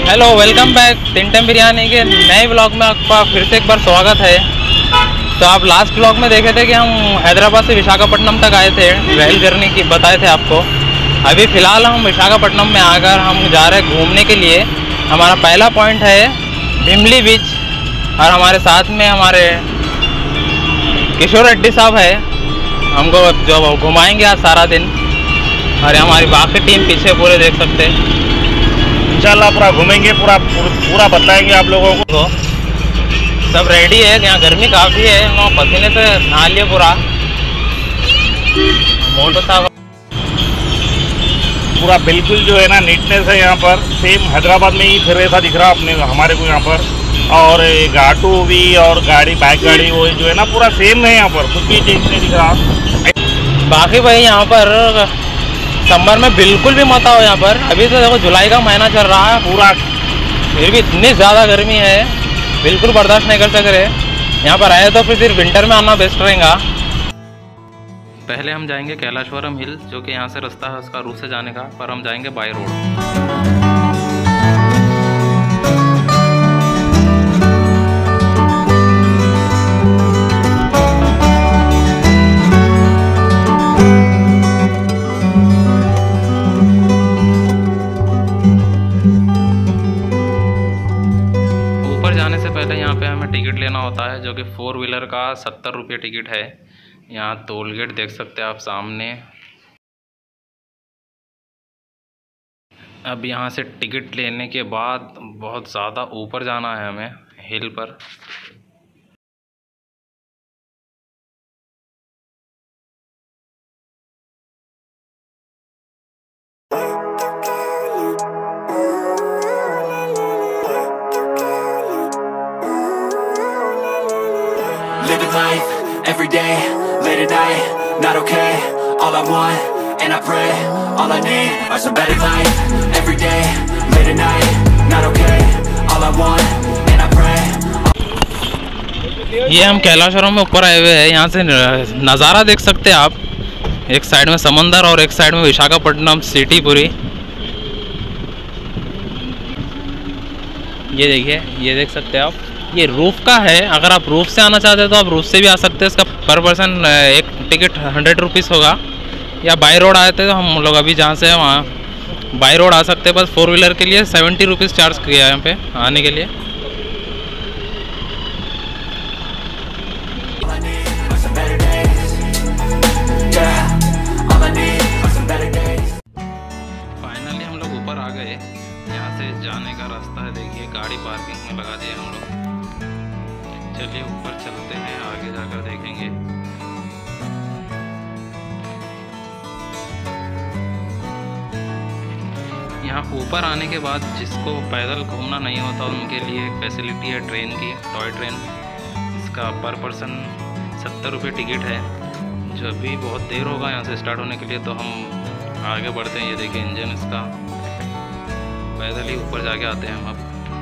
Hello, welcome back तीन time biryani के नए ब्लॉग में आपका फिर से एक बार स्वागत है। तो आप लास्ट ब्लॉग में देखे थे कि हम हैदराबाद से विशाखापट्टनम तक आए थे, रेल जर्नी की बताए थे आपको। अभी फ़िलहाल हम विशाखापट्टनम में आकर हम जा रहे हैं घूमने के लिए। हमारा पहला पॉइंट है भीमली बीच और हमारे साथ में हमारे किशोर रेड्डी साहब है, हमको जो घुमाएंगे आज सारा दिन। और हमारी बाकी टीम पीछे पूरे देख सकते हैं। इंशाल्लाह पूरा घूमेंगे, पूरा बताएंगे आप लोगों को। सब रेडी है, यहाँ गर्मी काफ़ी है, हम पसीने से नहा लिए पूरा। मोटो साहब पूरा बिल्कुल जो है ना नीटनेस है यहाँ पर, सेम हैदराबाद में ही फिर ऐसा दिख रहा अपने हमारे को यहाँ पर। और घाटू भी और गाड़ी बैक गाड़ी वो जो है ना पूरा सेम है यहाँ पर, कुछ भी चेंज नहीं दिख रहा। बाकी भाई यहाँ पर समर में बिल्कुल भी मत आओ यहाँ पर। अभी तो देखो जुलाई का महीना चल रहा है पूरा, फिर भी इतनी ज़्यादा गर्मी है, बिल्कुल बर्दाश्त नहीं कर सक रहे। यहाँ पर आए तो फिर विंटर में आना बेस्ट रहेगा। पहले हम जाएंगे कैलाशवरम हिल, जो कि यहाँ से रास्ता है उसका रूट से जाने का, पर हम जाएंगे बाय रोड। जाने से पहले यहाँ पे हमें टिकट लेना होता है, जो कि 4 व्हीलर का 70 रुपये टिकट है। यहाँ टोल गेट देख सकते हैं आप सामने। अब यहाँ से टिकट लेने के बाद बहुत ज़्यादा ऊपर जाना है हमें हिल पर। Living life, every day, late at night, not okay. All I want, and I pray, all I need are some better life. Every day, late at night, not okay. All I want, and I pray. ये हम कैलाशवरम में ऊपर आए हुए हैं। यहाँ से नज़ारा देख सकते हैं आप, एक साइड में समंदर और एक साइड में विशाखापट्टनम सिटी पूरी। ये देखिए, ये देख सकते हैं आप, ये रूफ का है। अगर आप रूफ से आना चाहते हैं तो आप रूफ से भी आ सकते हैं। इसका पर पर्सन एक टिकट 100 रुपीज़ होगा। या बाई रोड आए थे तो हम लोग अभी जहाँ से हैं वहाँ बाई रोड आ सकते हैं। बस 4 व्हीलर के लिए 70 रुपीज़ चार्ज किया है यहाँ पे आने के लिए। फाइनली हम लोग ऊपर आ गए। यहाँ से जाने का रास्ता है, देखिए गाड़ी पार्किंग में लगा दिया हम लोग। चलिए ऊपर चलते हैं, आगे जाकर देखेंगे। यहाँ ऊपर आने के बाद जिसको पैदल घूमना नहीं होता उनके लिए एक फैसिलिटी है ट्रेन की, टॉय ट्रेन। इसका पर पर्सन 70 रुपये टिकट है। जो अभी बहुत देर होगा यहाँ से स्टार्ट होने के लिए, तो हम आगे बढ़ते हैं। ये देखिए इंजन इसका, पैदल ही ऊपर जाके आते हैं हम अब।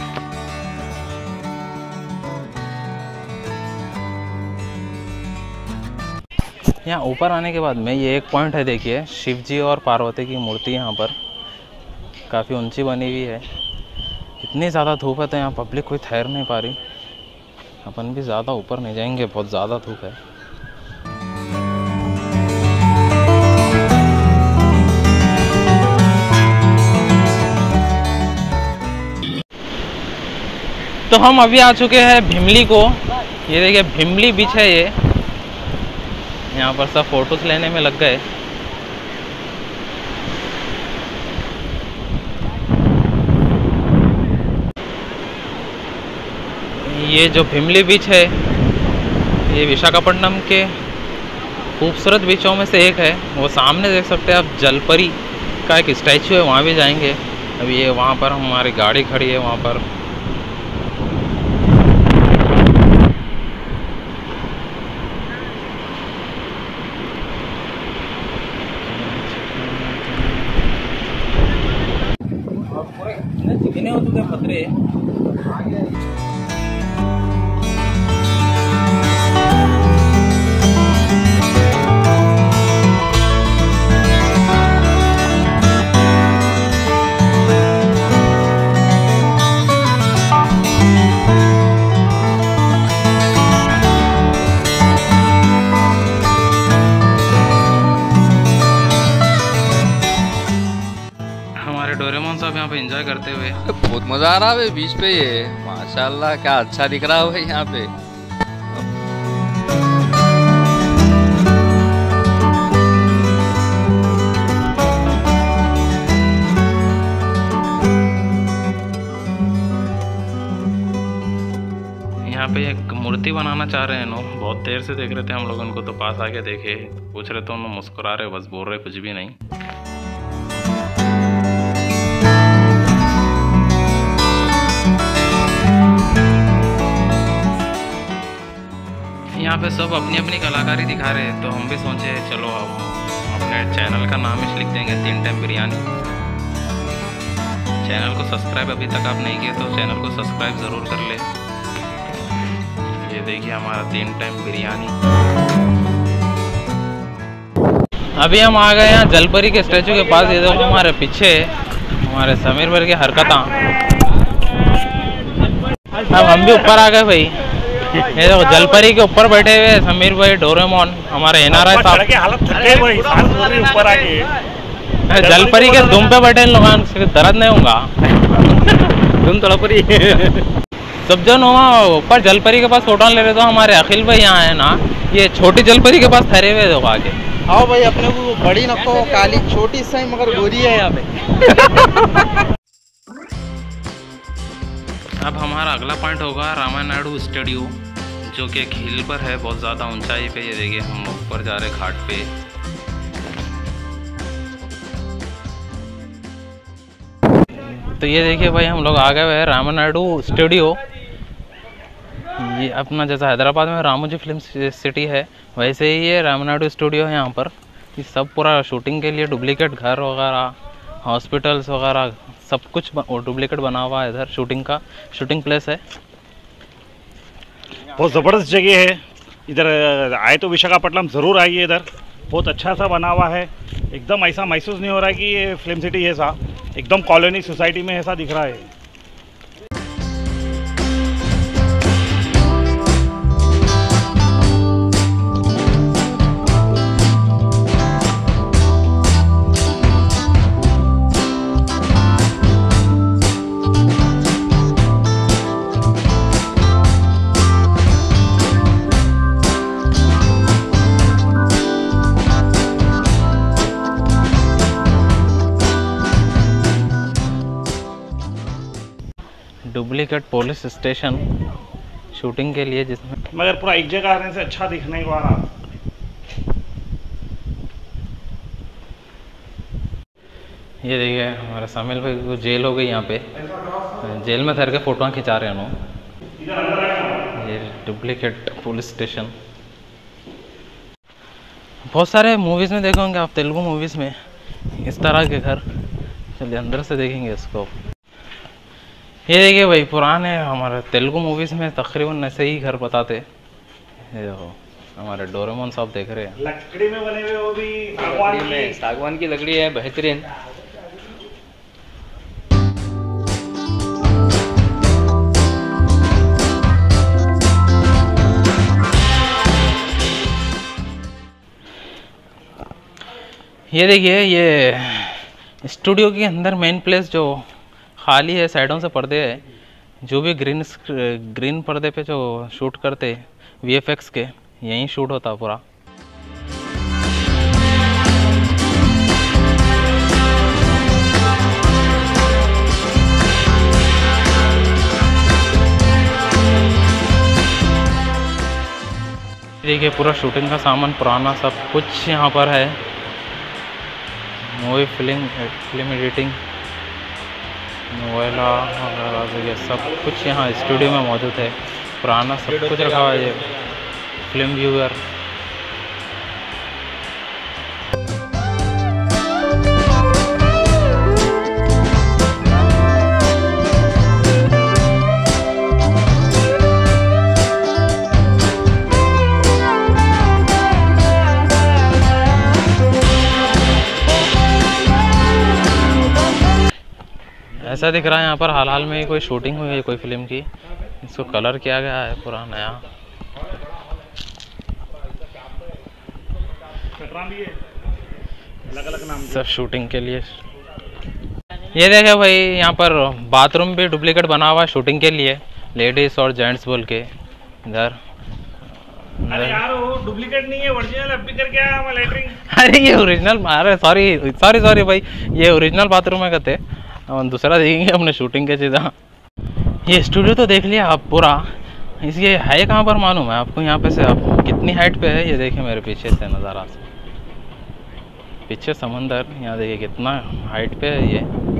यहाँ ऊपर आने के बाद में ये एक पॉइंट है, देखिए शिव जी और पार्वती की मूर्ति यहाँ पर काफ़ी ऊंची बनी हुई है। इतनी ज़्यादा धूप है तो यहाँ पब्लिक कोई ठहर नहीं पा रही। अपन भी ज़्यादा ऊपर नहीं जाएंगे, बहुत ज़्यादा धूप है। तो हम अभी आ चुके हैं भीमली को। ये देखिए भीमली बीच है ये। यहाँ पर सब फोटोज लेने में लग गए। ये जो भीमली बीच है ये विशाखापट्टनम के खूबसूरत बीचों में से एक है। वो सामने देख सकते हैं आप, जलपरी का एक स्टैचू है, वहाँ भी जाएंगे। अभी ये वहाँ पर हमारी गाड़ी खड़ी है वहाँ पर। चिकने हो चुके पतरे। करते हुए। बहुत मजा आ रहा है बीच पे, ये माशाल्लाह क्या अच्छा दिख रहा है भाई यहाँ पे। यहाँ पे एक मूर्ति बनाना चाह रहे हैं नो, बहुत देर से देख रहे थे हम लोग उनको, तो पास आके देखे, पूछ रहे तो उन्होंने मुस्कुरा रहे, बस बोल रहे कुछ भी नहीं। यहाँ पे सब अपनी अपनी कलाकारी दिखा रहे हैं, तो हम भी सोचे चलो हम अपने चैनल का नाम ही लिख देंगे 3 टाइम बिरयानी। चैनल को सब्सक्राइब अभी तक आप नहीं किए तो चैनल को सब्सक्राइब ज़रूर कर ले। ये देखिए हमारा 3 टाइम बिरयानी। अभी हम आ गए यहाँ जलपरी के स्टैचू के पास। ये देखो हमारे पीछे हमारे समीर भाई की हरकतां। अब हम भी ऊपर आ गए भाई। ये देखो जलपरी के ऊपर बैठे हुए समीर भाई, डोरेमोन, हमारे एनआरआई साहब। जलपरी के दुम पे बैठे लोग, दर्द नहीं होगा। दुम तड़परी सब जन वहाँ ऊपर जलपरी के पास फोटो ले रहे, तो हमारे अखिल भाई यहाँ है ना, ये छोटी जलपरी के पास ठहरे हुए देखो आगे। आओ भाई, अपने को बड़ी नको काली छोटी सही मगर गोरी है यहाँ पे। अब हमारा अगला पॉइंट होगा रामानायडू स्टूडियो, जो कि एक हिल पर है, बहुत ज़्यादा ऊंचाई पे। ये देखिए हम ऊपर जा रहे घाट पे। तो ये देखिए भाई हम लोग आ गए हुए हैं रामानायडू स्टूडियो। ये अपना जैसा हैदराबाद में रामोजी फिल्म सिटी है, वैसे ही ये रामानायडू स्टूडियो है यहाँ पर। ये सब पूरा शूटिंग के लिए डुप्लीकेट घर वगैरह, हॉस्पिटल्स वगैरह सब कुछ डुप्लीकेट बना हुआ है। इधर शूटिंग प्लेस है। बहुत ज़बरदस्त जगह है। इधर आए तो विशाखापट्टनम ज़रूर आइए। इधर बहुत अच्छा सा बना हुआ है, एकदम ऐसा महसूस नहीं हो रहा है कि ये फिल्म सिटी है सा, एकदम कॉलोनी सोसाइटी में ऐसा दिख रहा है। डुप्लीकेट पुलिस स्टेशन शूटिंग के लिए, जिसमें मगर पूरा एक जगह आने से अच्छा दिखने को आ रहा। ये देखिए हमारे सामिल भाई को जेल हो गई यहाँ पे, जेल में ठहर के फोटो खिंचा रहे हैं उन्होंने। ये डुप्लीकेट पुलिस स्टेशन। बहुत सारे मूवीज़ में देखे होंगे आप, तेलुगु मूवीज़ में इस तरह के घर। चलिए अंदर से देखेंगे इसको। ये देखिए भाई पुराने हमारे तेलुगु मूवीज़ में तकरीबन ऐसे ही घर बताते। ये देखो हमारे डोरेमोन साहब देख रहे हैं। लकड़ी में बने हुए, वो भी सागवान की लकड़ी है, बेहतरीन। ये देखिए ये स्टूडियो के अंदर मेन प्लेस जो खाली है, साइडों से पर्दे है, जो भी ग्रीन पर्दे पे जो शूट करते VFX के, यहीं शूट होता पूरा। देखिए पूरा शूटिंग का सामान पुराना सब कुछ यहाँ पर है। मूवी फिल्म एडिटिंग नोवेला वगैरह ये सब कुछ यहाँ स्टूडियो में मौजूद है। पुराना सब कुछ रखा हुआ है। ये फिल्म व्यूअर, ऐसा दिख रहा है यहाँ पर हाल में ही कोई शूटिंग हुई है कोई फिल्म की। इसको कलर किया गया है पूरा नया। अलग अलग नाम सब शूटिंग के लिए। ये देखे भाई, यहाँ पर बाथरूम भी डुप्लीकेट बना हुआ है शूटिंग के लिए, लेडीज और जेंट्स बोल के। इधर अरे यार वो डुप्लीकेट नहीं है, ओरिजिनल अब भी करके आया मैं लेटरिंग। अरे ये ओरिजिनल, अरे सॉरी सॉरी सॉरी भाई, ये ओरिजिनल बाथरूम है कहते, हम दूसरा देखेंगे अपने शूटिंग के सीधा। ये स्टूडियो तो देख लिया आप पूरा, इसलिए है कहाँ पर मालूम है आपको? यहाँ पे से आप कितनी हाइट पे है ये देखिए, मेरे पीछे से नज़ारा से, पीछे समंदर, यहाँ देखिए कितना हाइट पे है ये।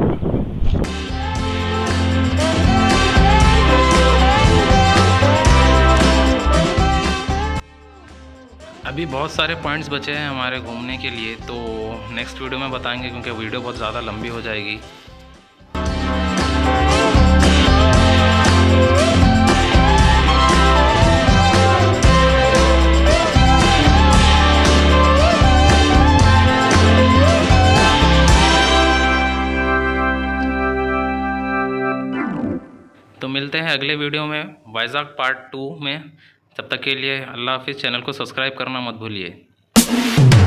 अभी बहुत सारे पॉइंट्स बचे हैं हमारे घूमने के लिए, तो नेक्स्ट वीडियो में बताएंगे क्योंकि वीडियो बहुत ज़्यादा लंबी हो जाएगी। तो मिलते हैं अगले वीडियो में वाइज़ाग पार्ट 2 में। तब तक के लिए अल्लाह हाफिज़। चैनल को सब्सक्राइब करना मत भूलिए।